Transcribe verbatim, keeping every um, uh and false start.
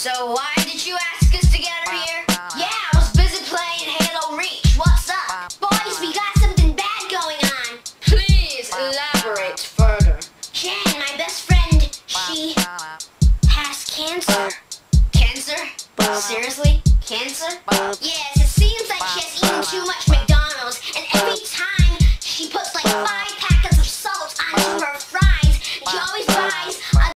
So why did you ask us to get her here? Yeah, I was busy playing Halo Reach. What's up? Boys, we got something bad going on. Please elaborate further. Jen, my best friend, she has cancer. Cancer? Seriously? Cancer? Yes,